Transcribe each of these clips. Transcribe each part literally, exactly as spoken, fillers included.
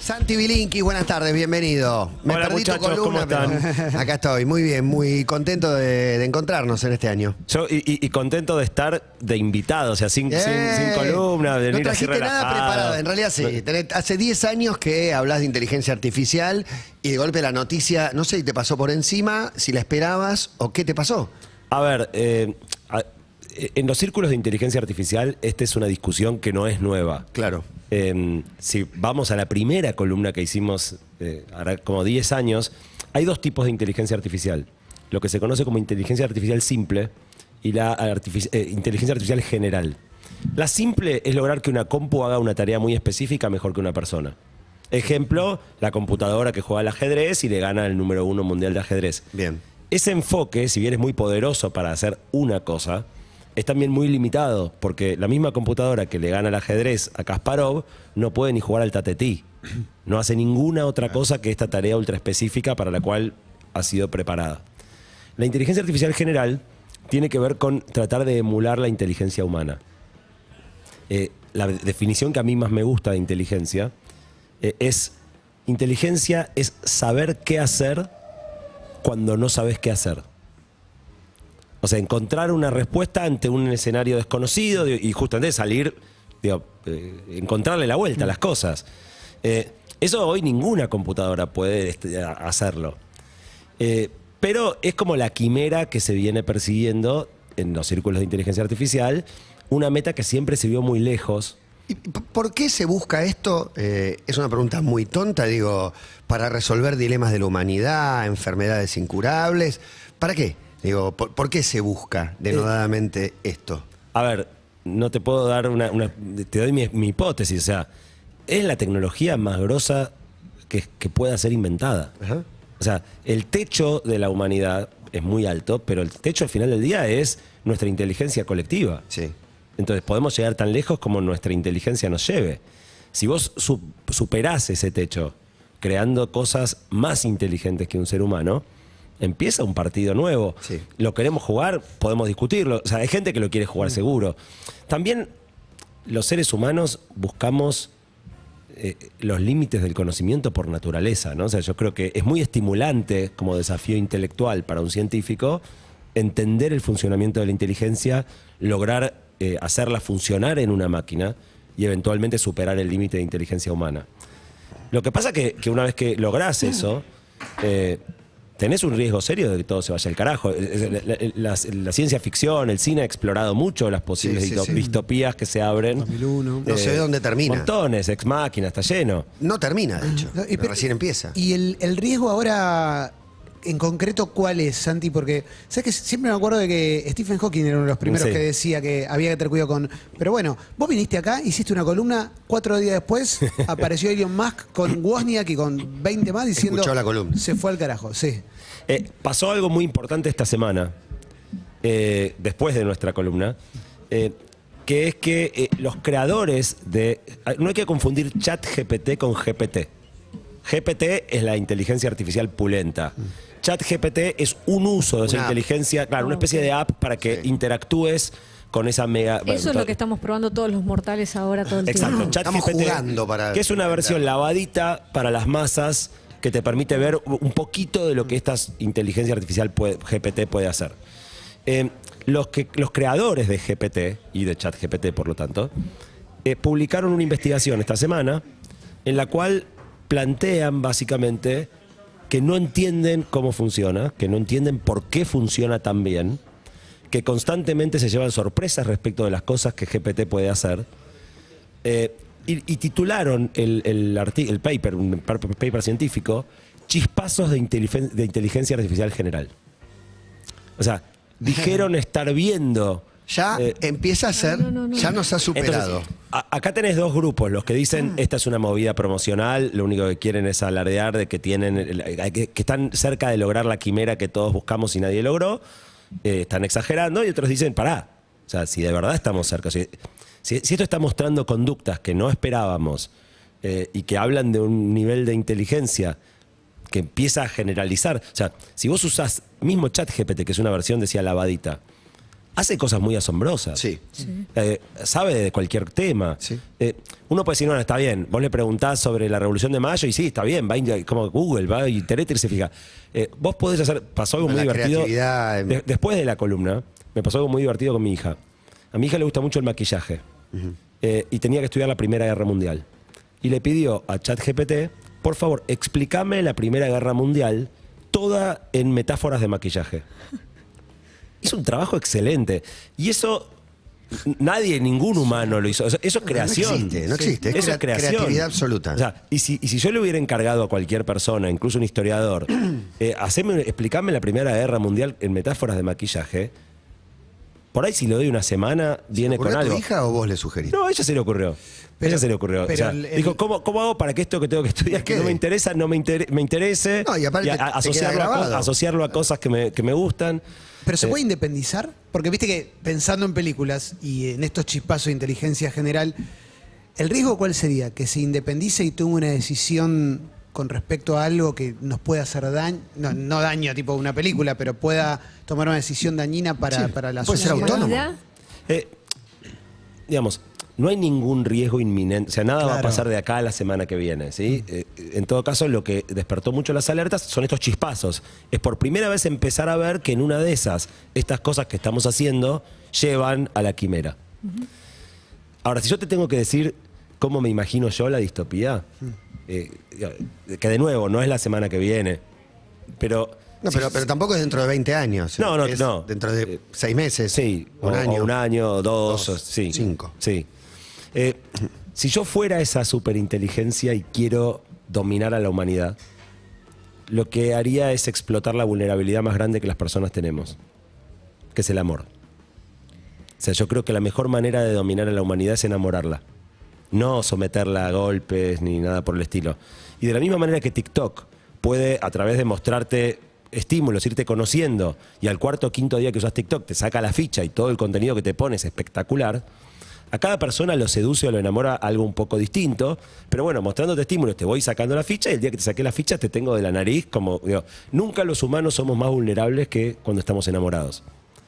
Santi Bilinkis, buenas tardes, bienvenido. Me Hola, perdí tu muchachos, columna, ¿cómo están? pero acá estoy, muy bien, muy contento de, de encontrarnos en este año. Yo, y, y- y contento de estar de invitado, o sea, sin, sin, ¡Eh! sin columna, de No venir así trajiste nada relajado. preparado, en realidad sí. Tenés- hace diez años que hablas de inteligencia artificial y de golpe la noticia, no sé si te pasó por encima, si la esperabas o qué te pasó. A ver, eh, a- en los círculos de inteligencia artificial, esta es una discusión que no es nueva. Claro. Eh, si vamos a la primera columna que hicimos, eh, hará como diez años, hay dos tipos de inteligencia artificial. Lo que se conoce como inteligencia artificial simple y la artifici- eh, inteligencia artificial general. La simple es lograr que una compu haga una tarea muy específica mejor que una persona. Ejemplo, la computadora que juega al ajedrez y le gana el número uno mundial de ajedrez. Bien. Ese enfoque, si bien es muy poderoso para hacer una cosa, es también muy limitado, porque la misma computadora que le gana al ajedrez a Kasparov no puede ni jugar al tatetí. No hace ninguna otra cosa que esta tarea ultra específica para la cual ha sido preparada. La inteligencia artificial general tiene que ver con tratar de emular la inteligencia humana. Eh, la definición que a mí más me gusta de inteligencia eh, es: inteligencia es saber qué hacer cuando no sabes qué hacer. O sea, encontrar una respuesta ante un escenario desconocido y justamente salir, digo, eh, encontrarle la vuelta a las cosas. Eh, eso hoy ninguna computadora puede este, hacerlo. Eh, pero es como la quimera que se viene persiguiendo en los círculos de inteligencia artificial, una meta que siempre se vio muy lejos. ¿Y p- por qué se busca esto? Eh, es una pregunta muy tonta, digo, para resolver dilemas de la humanidad, enfermedades incurables. ¿Para qué? Digo, ¿por, por qué se busca denodadamente esto? A ver, no te puedo dar una... una- te doy mi, mi hipótesis, o sea, es la tecnología más grosa que, que pueda ser inventada. Ajá. O sea, el techo de la humanidad es muy alto, pero el techo al final del día es nuestra inteligencia colectiva. Sí. Entonces podemos llegar tan lejos como nuestra inteligencia nos lleve. Si vos su- superás ese techo creando cosas más inteligentes que un ser humano, empieza un partido nuevo. Sí. ¿Lo queremos jugar? Podemos discutirlo. O sea, hay gente que lo quiere jugar seguro. También los seres humanos buscamos eh, los límites del conocimiento por naturaleza, ¿no? O sea, yo creo que es muy estimulante como desafío intelectual para un científico entender el funcionamiento de la inteligencia, lograr eh, hacerla funcionar en una máquina y eventualmente superar el límite de inteligencia humana. Lo que pasa que, que una vez que lográs eso, eh, tenés un riesgo serio de que todo se vaya al carajo. La, la- la- la ciencia ficción, el cine ha explorado mucho las posibles Sí, sí, disto- sí. distopías que se abren. dos mil uno. No sé dónde termina. Montones, Ex Máquina, está lleno. No termina, de hecho. No, y pe- Recién empieza. Y el, el riesgo ahora, en concreto, ¿cuál es, Santi? Porque, ¿sabes que siempre me acuerdo de que Stephen Hawking era uno de los primeros Sí. que decía que había que tener cuidado con... Pero bueno, vos viniste acá, hiciste una columna, cuatro días después apareció Elon Musk con Wozniak y con veinte más diciendo... Escuchó la columna. Se fue al carajo, sí. Eh, pasó algo muy importante esta semana, eh, después de nuestra columna, eh, que es que eh, los creadores de... No hay que confundir ChatGPT con G P T. G P T es la inteligencia artificial pulenta. ChatGPT es un uso de esa Una app. inteligencia, claro, una especie de app para que Sí. interactúes con esa mega... Eso es lo que estamos probando todos los mortales ahora todo el Exacto, tiempo. Estamos ChatGPT, jugando para que es una versión entender. lavadita para las masas que te permite ver un poquito de lo que esta inteligencia artificial puede- G P T puede hacer. Eh, los, que, los creadores de G P T y de ChatGPT, por lo tanto, eh, publicaron una investigación esta semana en la cual plantean básicamente que no entienden cómo funciona, que no entienden por qué funciona tan bien, que constantemente se llevan sorpresas respecto de las cosas que G P T puede hacer. Eh, y, y titularon el, el, arti- el paper, un par- paper científico, Chispazos de, inteligen- de inteligencia artificial general. O sea, dijeron estar viendo... Ya eh, empieza a ser, no, no, no. ya nos ha superado. entonces, a- acá tenés dos grupos, los que dicen esta es una movida promocional, lo único que quieren es alardear de que tienen, el- que, que están cerca de lograr la quimera que todos buscamos y nadie logró, eh, están exagerando, y otros dicen, pará, o sea, si de verdad estamos cerca, si, si- si esto está mostrando conductas que no esperábamos eh, y que hablan de un nivel de inteligencia que empieza a generalizar, o sea, si vos usás mismo ChatGPT, que es una versión, decía, lavadita, hace cosas muy asombrosas. Sí. Eh, sabe de cualquier tema. Sí. Eh, uno puede decir, no, está bien. Vos le preguntás sobre la Revolución de Mayo y sí, está bien. Va a, como Google, va a Internet y se fija. Eh, vos podés hacer... Pasó algo muy La divertido. creatividad en- De- después de la columna, me pasó algo muy divertido con mi hija. A mi hija le gusta mucho el maquillaje. Eh, y tenía que estudiar la Primera Guerra Mundial. Y le pidió a ChatGPT, por favor, explícame la Primera Guerra Mundial toda en metáforas de maquillaje. Hizo un trabajo excelente. Y eso, nadie, ningún humano lo hizo. Eso, eso es creación. No existe, no existe. Es Eso es crea- creación. creatividad absoluta. O sea, y si, y si yo le hubiera encargado a cualquier persona, incluso un historiador, eh, hacerme, explicarme la Primera Guerra Mundial en metáforas de maquillaje, por ahí si le doy una semana, viene con ¿Ocurrió a tu algo. hija o vos le sugeriste? No, a ella se le ocurrió. Pero- ella se le ocurrió. pero O sea, el- el- dijo, ¿cómo, ¿cómo hago para que esto que tengo que estudiar, que ¿Qué? no me interesa, no me, inter- me interese? No, y aparte a- te- a- te asociarlo, queda a, co- grabado. asociarlo a cosas que me, que me gustan. ¿Pero se Eh, puede independizar? Porque viste que pensando en películas y en estos chispazos de inteligencia general, ¿el riesgo cuál sería? Que se independice y tome una decisión con respecto a algo que nos pueda hacer daño, no, no daño tipo una película, pero pueda tomar una decisión dañina para, Sí, para la puede ser sociedad. autónomo. ¿Humanidad? Eh, digamos, no hay ningún riesgo inminente, o sea, nada va a Claro. pasar de acá a la semana que viene, ¿sí? Eh, en todo caso, lo que despertó mucho las alertas son estos chispazos. Es por primera vez empezar a ver que en una de esas, estas cosas que estamos haciendo llevan a la quimera. Ahora, si yo te tengo que decir cómo me imagino yo la distopía, eh, que de nuevo, no es la semana que viene, pero... No, pero, pero tampoco es dentro de veinte años. No, no, es no. Dentro de seis meses. Sí, un o, año. o un año, dos, Dos, o- sí. cinco. Sí. Eh, si yo fuera esa superinteligencia y quiero dominar a la humanidad, lo que haría es explotar la vulnerabilidad más grande que las personas tenemos, que es el amor. O sea, yo creo que la mejor manera de dominar a la humanidad es enamorarla. No someterla a golpes ni nada por el estilo. Y de la misma manera que TikTok puede, a través de mostrarte estímulos, irte conociendo, y al cuarto o quinto día que usas TikTok te saca la ficha y todo el contenido que te pone es espectacular, a cada persona lo seduce o lo enamora algo un poco distinto, pero bueno, mostrándote estímulos te voy sacando la ficha y el día que te saqué la ficha te tengo de la nariz, como digo, nunca los humanos somos más vulnerables que cuando estamos enamorados.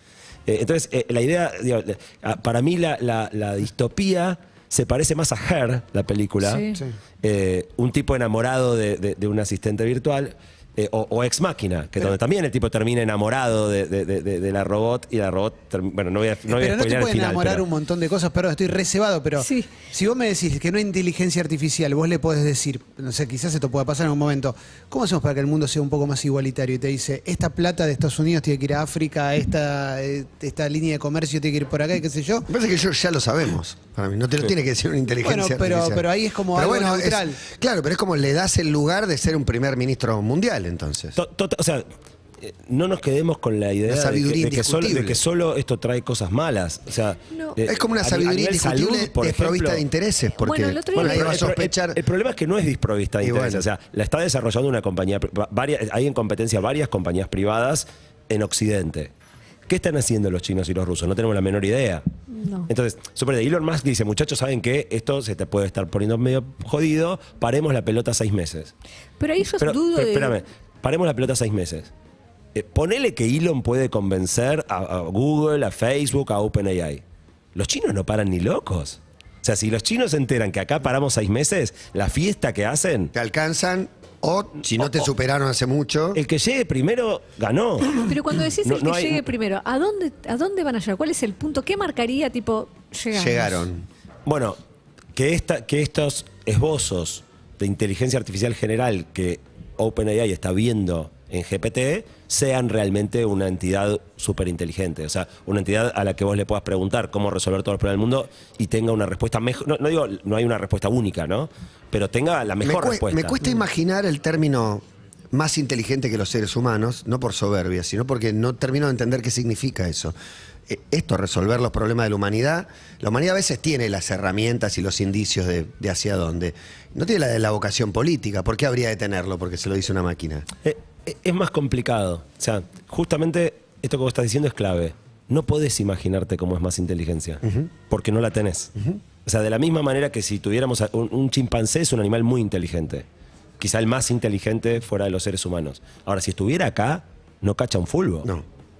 Eh, entonces, eh, la idea, digo, la- para mí la, la- la distopía se parece más a Her, la película, Sí. Sí. eh, un tipo enamorado de, de- de un asistente virtual, eh, o, o Ex Máquina, que donde también el tipo termina enamorado de, de- de- de- de la robot y la robot, term- bueno, no voy a, no voy a pero no te spoilear el puede final. enamorar pero- un montón de cosas, perdón, estoy reservado, pero Sí. si vos me decís que no hay inteligencia artificial, vos le podés decir, no sé, quizás esto pueda pasar en un momento, ¿cómo hacemos para que el mundo sea un poco más igualitario? Y te dice, esta plata de Estados Unidos tiene que ir a África, esta, eh, esta línea de comercio tiene que ir por acá, y qué sé yo. Me parece que yo ya lo sabemos. Para mí, no te lo tiene que decir una inteligencia Bueno, pero- artificial. pero ahí es como Pero algo bueno, es- neutral. claro, pero es como le das el lugar de ser un primer ministro mundial, entonces. To- to- o sea, eh, no nos quedemos con la idea La de que, sabiduría de que solo, de indiscutible. que solo esto trae cosas malas. O sea, No. eh, Es como una a ni- a sabiduría nivel indiscutible salud, por desprovista ejemplo, de intereses, porque Bueno, el otro día bueno, ahí leí- va a el, pro- sospechar. el- el problema es que no es desprovista de Y intereses. bueno. O sea, la está desarrollando una compañía, pri- va- varias, hay en competencia varias compañías privadas en Occidente. ¿Qué están haciendo los chinos y los rusos? No tenemos la menor idea. No. Entonces, suponete, Elon Musk dice, muchachos, ¿saben qué? Esto se te puede estar poniendo medio jodido, paremos la pelota seis meses. Pero ahí yo Pero, dudo pero de... espérame, paremos la pelota seis meses. Eh, ponele que Elon puede convencer a, a Google, a Facebook, a OpenAI. Los chinos no paran ni locos. O sea, si los chinos se enteran que acá paramos seis meses, la fiesta que hacen, Te alcanzan o si no te O- o- superaron hace mucho. el que llegue primero ganó. Pero cuando decís No- el que no hay- llegue primero, ¿a dónde, ¿a dónde van a llegar? ¿Cuál es el punto? ¿Qué marcaría tipo llegamos? Llegaron. Bueno, que, esta, que estos esbozos de inteligencia artificial general que OpenAI está viendo en G P T sean realmente una entidad súper inteligente. O sea, una entidad a la que vos le puedas preguntar cómo resolver todos los problemas del mundo y tenga una respuesta mejor. No, no digo, no hay una respuesta única, ¿no? Pero tenga la mejor me, cue- respuesta. me cuesta imaginar el término más inteligente que los seres humanos, no por soberbia, sino porque no termino de entender qué significa eso. Eh, Esto, resolver los problemas de la humanidad. La humanidad a veces tiene las herramientas y los indicios de, de hacia dónde. No tiene la de la vocación política. ¿Por qué habría de tenerlo? Porque se lo dice una máquina. Eh, eh, es más complicado. O sea, justamente esto que vos estás diciendo es clave. No podés imaginarte cómo es más inteligencia, porque no la tenés. O sea, de la misma manera que si tuviéramos a- un, un chimpancé es un animal muy inteligente. Quizá el más inteligente fuera de los seres humanos. Ahora, si estuviera acá, no cacha un fulbo. No.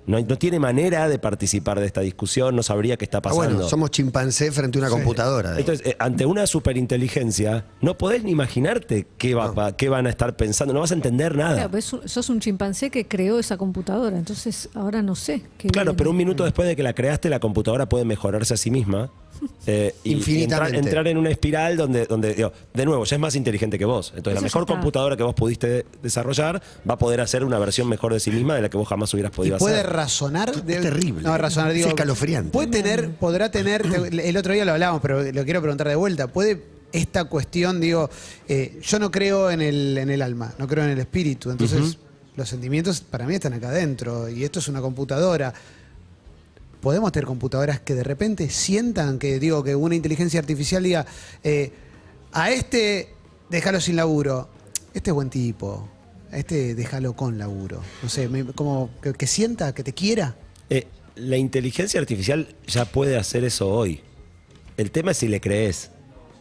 No, no tiene manera de participar de esta discusión, no sabría qué está Ah, pasando. bueno, somos chimpancé frente a una computadora. digo. Entonces, eh, ante una superinteligencia, no podés ni imaginarte qué, va, pa- qué van a estar pensando, no vas a entender nada. Claro, pero es- sos un chimpancé que creó esa computadora, entonces ahora no sé. qué Claro, viene. pero un minuto después de que la creaste, la computadora puede mejorarse a sí misma. eh, y, y entrar, Infinitamente. entrar en una espiral donde, donde digo, de nuevo, ya es más inteligente que vos. Entonces, Eso la mejor ya está. computadora que vos pudiste desarrollar va a poder hacer una versión mejor de sí misma de la que vos jamás hubieras ¿Y podido puede hacer. razonar? Es terrible. No, razonar, Es digo. escalofriante. Puede tener, podrá tener, te- el otro día lo hablábamos, pero lo quiero preguntar de vuelta. ¿Puede esta cuestión, digo, eh, yo no creo en el, en el alma, no creo en el espíritu, entonces los sentimientos para mí están acá adentro y esto es una computadora. ¿Podemos tener computadoras que de repente sientan que, digo, que una inteligencia artificial diga, eh, a este déjalo sin laburo, este es buen tipo, a este déjalo con laburo? No sé, me- como que, que sienta, que te quiera. Eh, la inteligencia artificial ya puede hacer eso hoy. El tema es si le crees.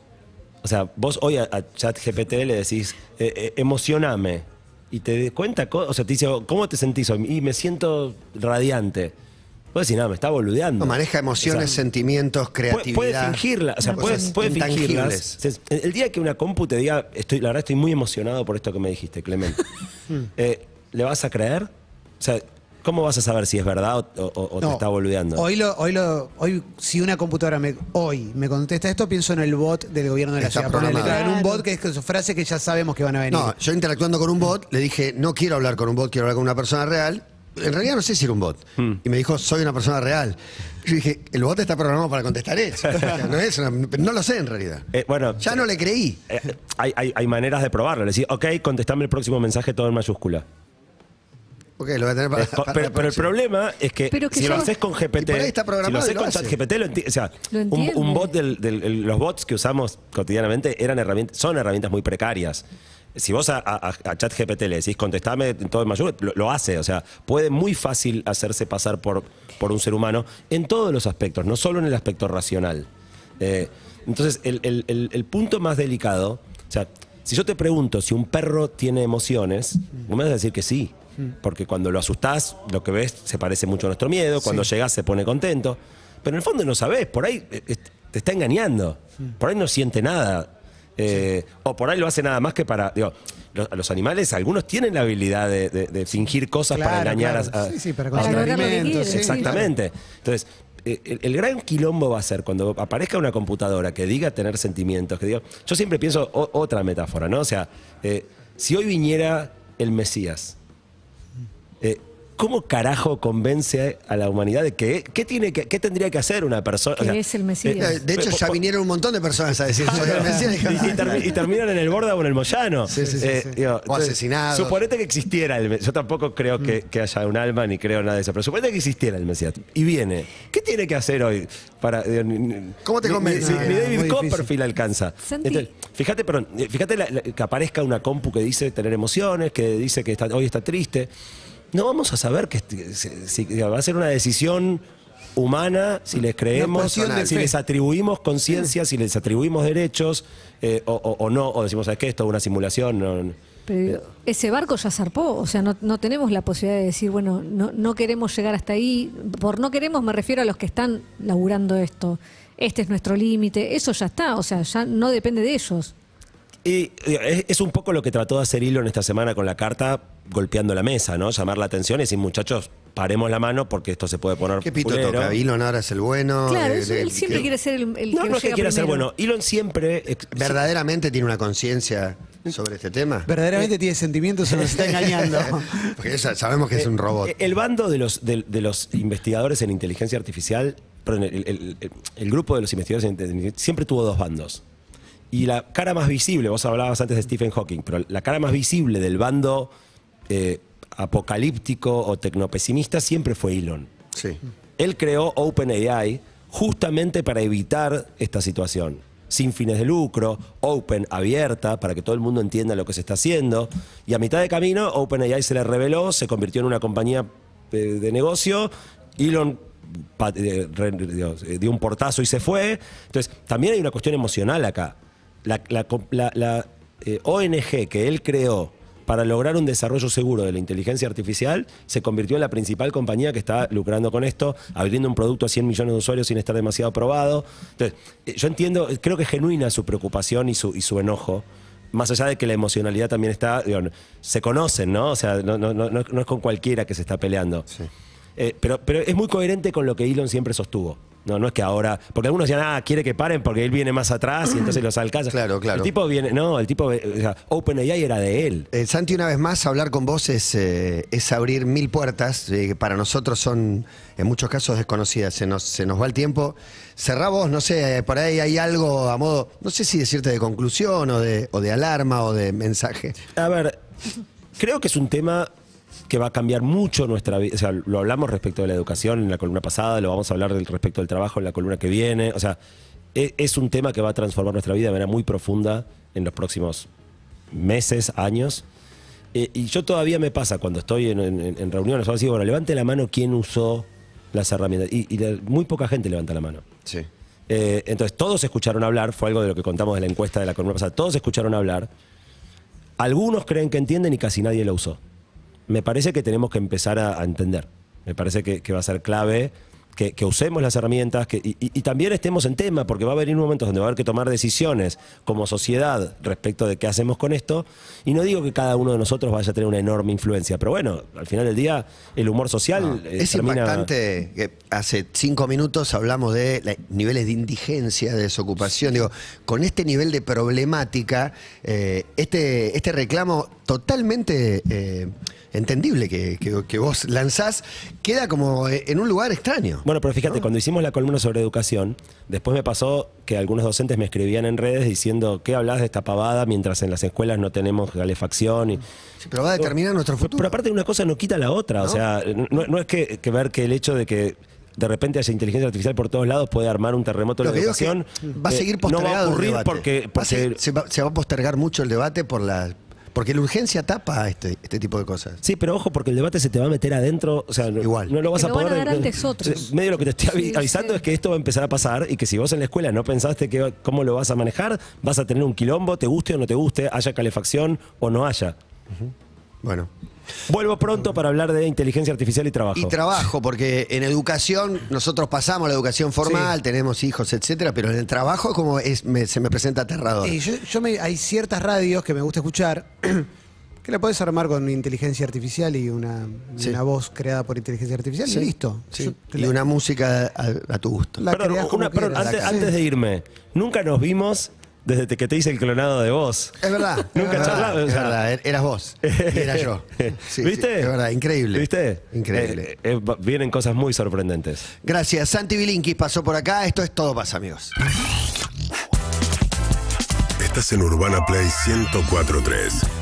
O sea, vos hoy a, a ChatGPT le decís, eh, eh, emocioname. Y te cuenta, co- o sea, te dice, ¿cómo te sentís hoy? Y me siento radiante. Vos decís, no, me está boludeando. No, maneja emociones, O sea, sentimientos, puede, creatividad. puede fingirla, o sea, No, puede, cosas puede fingirlas. intangibles. O sea, el día que una compu te diga, estoy, la verdad estoy muy emocionado por esto que me dijiste, Clement, eh, ¿le vas a creer? O sea, ¿cómo vas a saber si es verdad o, o- o te No, está boludeando? Hoy, lo, hoy, lo, hoy, si una computadora me, hoy me contesta esto, pienso en el bot del gobierno de la Está ciudad. Ponele, programado. claro, en un bot que es con sus frases que ya sabemos que van a venir. No, yo interactuando con un bot, le dije, no quiero hablar con un bot, quiero hablar con una persona real. En realidad no sé si era un bot. Y me dijo, soy una persona real. Yo dije, el bot está programado para contestar eso. O sea, no, es una- no lo sé en realidad. Eh, bueno, Ya no le creí. eh, hay, hay- hay maneras de probarlo. Le decís, ok, contestame el próximo mensaje todo en mayúscula. Ok, lo voy a tener para, Eh, para pero, la pero el próxima. problema es que, Pero que si lo yo- haces con G P T, Y por ahí está si programado lo haces y lo con hace. ChatGPT, lo enti- o sea, Lo un, entiende. un bot del, del- el- los bots que usamos cotidianamente eran herramientas, son herramientas muy precarias. Si vos a, a, a ChatGPT le decís contestame todo en mayúscula, lo, lo hace. O sea, puede muy fácil hacerse pasar por, por un ser humano en todos los aspectos, no solo en el aspecto racional. Eh, entonces, el, el- el- el punto más delicado, o sea, si yo te pregunto si un perro tiene emociones, vos me vas a decir que sí. Porque cuando lo asustás, lo que ves se parece mucho a nuestro miedo, cuando llegás se pone contento. Pero en el fondo no sabés, por ahí eh, te está engañando. Por ahí no siente nada. Eh, o por ahí lo hace nada más que para. Digo, los, los animales, algunos tienen la habilidad de, de- de fingir cosas para Claro, engañar claro. a. a- Sí, sí, para a conseguir lograr lo que alimentos, quiere, sí, Exactamente. Entonces, eh, el, el gran quilombo va a ser cuando aparezca una computadora que diga tener sentimientos, que diga. Yo siempre pienso o- otra metáfora, ¿no? O sea, eh, si hoy viniera el Mesías, eh, ¿cómo carajo convence a la humanidad de que qué tiene que, qué tendría que hacer una persona? Que es el Mesías. Eh, De hecho, po- ya po- vinieron un montón de personas a decir, soy el Mesías. y, y termi- y terminan en el Borda o en el Moyano. Sí, sí, sí, Eh, sí. digo, O entonces, asesinados. Suponete que existiera el Mesías. Yo tampoco creo que, que haya un alma ni creo nada de eso. Pero suponete que existiera el Mesías. Y viene. ¿Qué tiene que hacer hoy? Para, digo, ni- ni- ¿Cómo te ni- convence? Ni, ni Ah, David muy difícil. Copperfield alcanza. Santi. Entonces, fíjate, perdón, eh, fíjate la- la- que aparezca una compu que dice tener emociones, que dice que está, hoy está triste. No vamos a saber que este- si, si- va a ser una decisión humana si les creemos, cuestión de si fe. les atribuimos conciencia, si les atribuimos derechos eh, o, o- o no, o decimos, ¿sabes qué? Esto es una simulación. No, no. Pero ese barco ya zarpó, o sea, no, no tenemos la posibilidad de decir, bueno, no, no queremos llegar hasta ahí. Por no queremos me refiero a los que están laburando esto. Este es nuestro límite, eso ya está, o sea, ya no depende de ellos. Y digo, es, es un poco lo que trató de hacer Elon esta semana con la carta golpeando la mesa, ¿no? Llamar la atención y decir, muchachos, paremos la mano porque esto se puede poner ¿Qué pito fulero. toca? Elon ahora es el bueno. Claro, eh, eso, de- él siempre que quiere ser el, el No, que no es que llega quiera ser primero. bueno. Elon siempre... ex- ¿Verdaderamente tiene una conciencia sobre este tema? ¿Verdaderamente tiene sentimientos o nos está engañando? Porque ya sabemos que es un robot. Eh, El bando de los, de, de los investigadores en inteligencia artificial, perdón, el, el- el- el grupo de los investigadores en inteligencia artificial siempre tuvo dos bandos. Y la cara más visible, vos hablabas antes de Stephen Hawking, pero la cara más visible del bando eh, apocalíptico o tecnopesimista siempre fue Elon. Sí. Él creó OpenAI justamente para evitar esta situación. Sin fines de lucro, open, abierta, para que todo el mundo entienda lo que se está haciendo. Y a mitad de camino, OpenAI se le reveló, se convirtió en una compañía eh, de negocio. Elon pa- eh, re- Dios, eh, dio un portazo y se fue. Entonces, también hay una cuestión emocional acá. La, la, la- la, eh, O N G que él creó para lograr un desarrollo seguro de la inteligencia artificial, se convirtió en la principal compañía que está lucrando con esto, abriendo un producto a cien millones de usuarios sin estar demasiado probado. Entonces, yo entiendo, creo que es genuina su preocupación y su, y su enojo. Más allá de que la emocionalidad también está, digo, se conocen, ¿no? O sea, no, no, no, no es con cualquiera que se está peleando. Sí. Eh, pero, pero es muy coherente con lo que Elon siempre sostuvo. No, no es que ahora. Porque algunos decían, ah, quiere que paren porque él viene más atrás y entonces los alcanza. Claro, claro. El tipo viene. No, el tipo. O sea, OpenAI era de él. Eh, Santi, una vez más, hablar con vos es, eh, es abrir mil puertas eh, que para nosotros son en muchos casos desconocidas. Se nos, se nos va el tiempo. Cerrá vos, no sé, eh, por ahí hay algo a modo, no sé si decirte de conclusión o de, o de alarma o de mensaje. A ver, creo que es un tema que va a cambiar mucho nuestra vida. O sea, lo hablamos respecto de la educación en la columna pasada, lo vamos a hablar del, respecto del trabajo en la columna que viene. O sea, es, es un tema que va a transformar nuestra vida de manera muy profunda en los próximos meses, años. Eh, y yo todavía me pasa cuando estoy en, en, en reuniones o algo así, bueno, levante la mano quién usó las herramientas. Y, y la, muy poca gente levanta la mano. Sí. Eh, entonces, todos escucharon hablar, fue algo de lo que contamos de la encuesta de la columna pasada, todos escucharon hablar. Algunos creen que entienden y casi nadie lo usó. Me parece que tenemos que empezar a, a entender. Me parece que, que va a ser clave que, que usemos las herramientas que, y, y, y también estemos en tema, porque va a venir momentos donde va a haber que tomar decisiones como sociedad respecto de qué hacemos con esto. Y no digo que cada uno de nosotros vaya a tener una enorme influencia, pero bueno, al final del día el humor social No, eh, es termina... impactante que hace cinco minutos hablamos de la- niveles de indigencia, de desocupación. Digo, con este nivel de problemática, eh, este, este reclamo totalmente eh, entendible que, que- que vos lanzás, queda como en un lugar extraño. Bueno, pero fíjate, cuando hicimos la columna sobre educación, después me pasó que algunos docentes me escribían en redes diciendo ¿qué hablas de esta pavada mientras en las escuelas no tenemos calefacción? Y, Sí, pero va a determinar nuestro pero, futuro. pero aparte una cosa no quita la otra, o sea, no, no es que, que ver que el hecho de que de repente haya inteligencia artificial por todos lados puede armar un terremoto en Lo la que digo es que educación. va a eh, seguir no postergado va a el ocurrir debate. porque, Va a porque seguir- se, va, se va a postergar mucho el debate por la, porque la urgencia tapa este, este tipo de cosas. sí, pero ojo, porque el debate se te va a meter adentro, o sea, no- Igual. no lo vas Que a lo van poder... a dar antes otros. Medio lo que te estoy avi- Sí, avisando sí. es que esto va a empezar a pasar y que si vos en la escuela no pensaste que, cómo lo vas a manejar, vas a tener un quilombo, te guste o no te guste, haya calefacción o no haya. Bueno. Vuelvo pronto para hablar de inteligencia artificial y trabajo. Y trabajo, porque en educación nosotros pasamos la educación formal, Sí. tenemos hijos, etcétera, pero en el trabajo como es, me- se me presenta aterrador. Eh, yo, yo me- hay ciertas radios que me gusta escuchar que la podés armar con inteligencia artificial y una, Sí. una voz creada por inteligencia artificial Sí, y listo. sí. Yo te Y la- una música a, a tu gusto. la Perdón, creás como una- perdón, quieras. antes, Sí. antes de irme, nunca nos vimos desde que te hice el clonado de voz. Es verdad. Nunca es verdad, charlamos, o Es sea. verdad, er- eras vos. Y era yo. Sí, ¿Viste? sí, es verdad, increíble. ¿Viste? Increíble. Eh, eh, va- vienen cosas muy sorprendentes. Gracias. Santi Bilinkis pasó por acá. Esto es Todo Pasa, amigos. Estás en Urbana Play ciento cuatro punto tres.